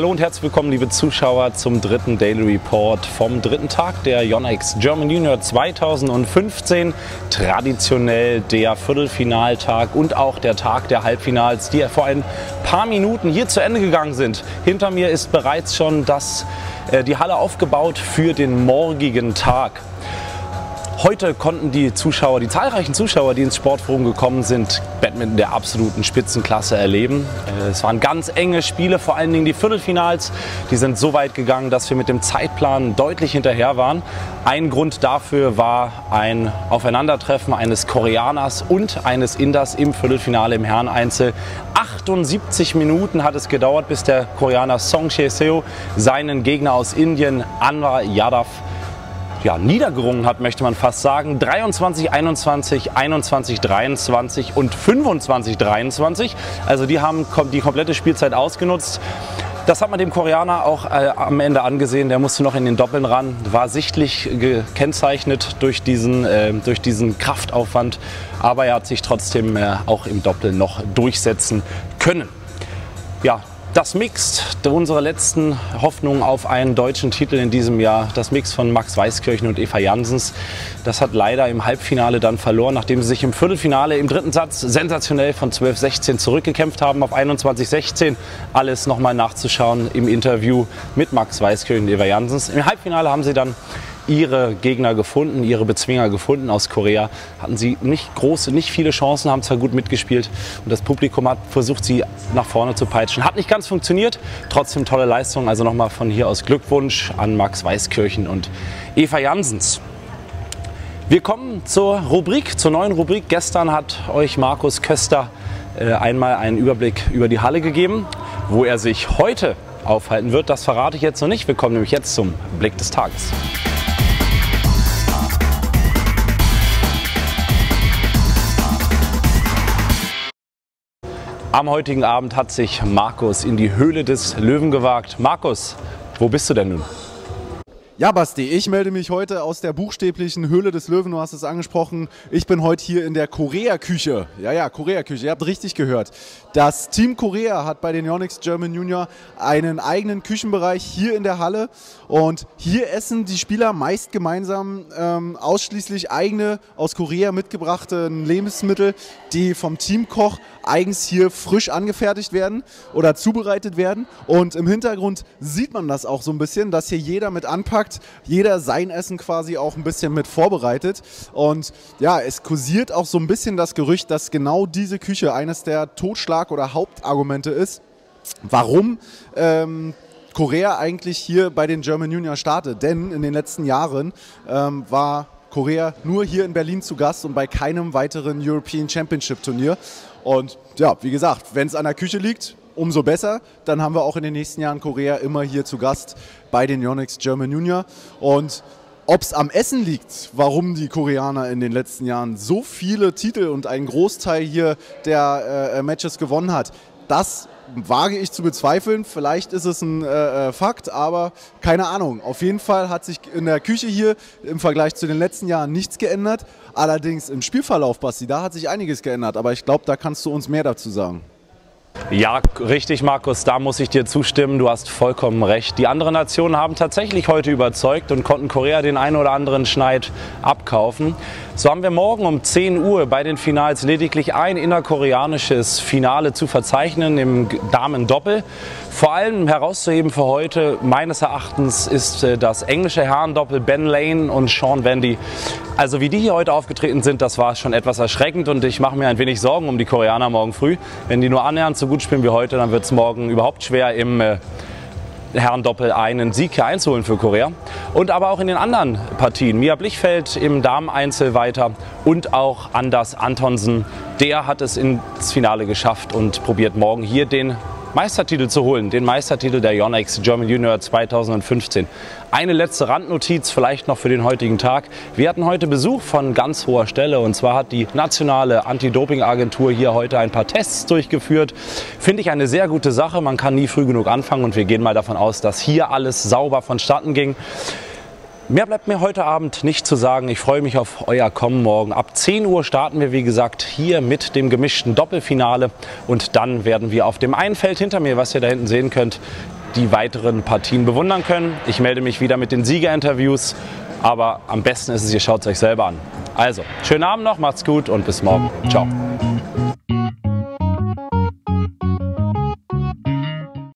Hallo und herzlich willkommen, liebe Zuschauer, zum dritten Daily Report vom dritten Tag der Yonex German Junior 2015. Traditionell der Viertelfinaltag und auch der Tag der Halbfinals, die vor ein paar Minuten hier zu Ende gegangen sind. Hinter mir ist bereits schon die Halle aufgebaut für den morgigen Tag. Heute konnten die zahlreichen Zuschauer, die ins Sportforum gekommen sind, Badminton der absoluten Spitzenklasse erleben. Es waren ganz enge Spiele, vor allen Dingen die Viertelfinals. Die sind so weit gegangen, dass wir mit dem Zeitplan deutlich hinterher waren. Ein Grund dafür war ein Aufeinandertreffen eines Koreaners und eines Inders im Viertelfinale im Herreneinzel. 78 Minuten hat es gedauert, bis der Koreaner Song Chae-seo seinen Gegner aus Indien, Anwar Yadav, niedergerungen hat, möchte man fast sagen. 23-21, 21-23 und 25-23. Also die haben die komplette Spielzeit ausgenutzt. Das hat man dem Koreaner auch am Ende angesehen. Der musste noch in den Doppeln ran. War sichtlich gekennzeichnet durch diesen Kraftaufwand. Aber er hat sich trotzdem auch im Doppel noch durchsetzen können. Ja, das Mixed, unsere letzten Hoffnungen auf einen deutschen Titel in diesem Jahr, das Mix von Max Weiskirchen und Eva Janssens, das hat leider im Halbfinale dann verloren, nachdem sie sich im Viertelfinale im dritten Satz sensationell von 12-16 zurückgekämpft haben auf 21-16. Alles nochmal nachzuschauen im Interview mit Max Weiskirchen und Eva Janssens. Im Halbfinale haben sie dann ihre Gegner gefunden, ihre Bezwinger gefunden aus Korea. Hatten sie nicht viele Chancen, haben zwar gut mitgespielt und das Publikum hat versucht, sie nach vorne zu peitschen. Hat nicht ganz funktioniert, trotzdem tolle Leistung. Also nochmal von hier aus Glückwunsch an Max Weiskirchen und Eva Janssens. Wir kommen zur neuen Rubrik. Gestern hat euch Markus Köster einmal einen Überblick über die Halle gegeben. Wo er sich heute aufhalten wird, das verrate ich jetzt noch nicht. Wir kommen nämlich jetzt zum Blick des Tages. Am heutigen Abend hat sich Markus in die Höhle des Löwen gewagt. Markus, wo bist du denn nun? Ja, Basti, ich melde mich heute aus der buchstäblichen Höhle des Löwen, du hast es angesprochen. Ich bin heute hier in der Korea-Küche. Ja, Korea-Küche, ihr habt richtig gehört. Das Team Korea hat bei den Yonex German Junior einen eigenen Küchenbereich hier in der Halle. Und hier essen die Spieler meist gemeinsam ausschließlich eigene aus Korea mitgebrachte Lebensmittel, die vom Teamkoch eigens hier frisch angefertigt werden oder zubereitet werden. Und im Hintergrund sieht man das auch so ein bisschen, dass hier jeder mit anpackt, jeder sein Essen quasi auch ein bisschen mit vorbereitet. Und ja, es kursiert auch so ein bisschen das Gerücht, dass genau diese Küche eines der Totschlag- oder Hauptargumente ist, warum Korea eigentlich hier bei den German Junior startet. Denn in den letzten Jahren war Korea nur hier in Berlin zu Gast und bei keinem weiteren European Championship Turnier. Und ja, wie gesagt, wenn es an der Küche liegt, umso besser. Dann haben wir auch in den nächsten Jahren Korea immer hier zu Gast bei den Yonex German Junior. Und ob es am Essen liegt, warum die Koreaner in den letzten Jahren so viele Titel und einen Großteil hier der Matches gewonnen hat, das wage ich zu bezweifeln. Vielleicht ist es ein Fakt, aber keine Ahnung. Auf jeden Fall hat sich in der Küche hier im Vergleich zu den letzten Jahren nichts geändert. Allerdings im Spielverlauf, Basti, da hat sich einiges geändert. Aber ich glaube, da kannst du uns mehr dazu sagen. Ja, richtig, Markus, da muss ich dir zustimmen. Du hast vollkommen recht. Die anderen Nationen haben tatsächlich heute überzeugt und konnten Korea den einen oder anderen Schneid abkaufen. So haben wir morgen um 10 Uhr bei den Finals lediglich ein innerkoreanisches Finale zu verzeichnen im Damen-Doppel. Vor allem herauszuheben für heute, meines Erachtens, ist das englische Herrendoppel Ben Lane und Sean Wendy. Also wie die hier heute aufgetreten sind, das war schon etwas erschreckend und ich mache mir ein wenig Sorgen um die Koreaner morgen früh. Wenn die nur annähernd so gut spielen wie heute, dann wird es morgen überhaupt schwer im Herrendoppel einen Sieg hier einzuholen für Korea. Und aber auch in den anderen Partien. Mia Blichfeld im Dameneinzel weiter und auch Anders Antonsen. Der hat es ins Finale geschafft und probiert morgen hier den Meistertitel zu holen, den Meistertitel der Yonex German Junior 2015. Eine letzte Randnotiz vielleicht noch für den heutigen Tag. Wir hatten heute Besuch von ganz hoher Stelle und zwar hat die nationale Anti-Doping-Agentur hier heute ein paar Tests durchgeführt. Finde ich eine sehr gute Sache. Man kann nie früh genug anfangen und wir gehen mal davon aus, dass hier alles sauber vonstatten ging. Mehr bleibt mir heute Abend nicht zu sagen. Ich freue mich auf euer Kommen morgen. Ab 10 Uhr starten wir, wie gesagt, hier mit dem gemischten Doppelfinale. Und dann werden wir auf dem einen Feld hinter mir, was ihr da hinten sehen könnt, die weiteren Partien bewundern können. Ich melde mich wieder mit den Siegerinterviews, aber am besten ist es, ihr schaut es euch selber an. Also, schönen Abend noch, macht's gut und bis morgen. Ciao.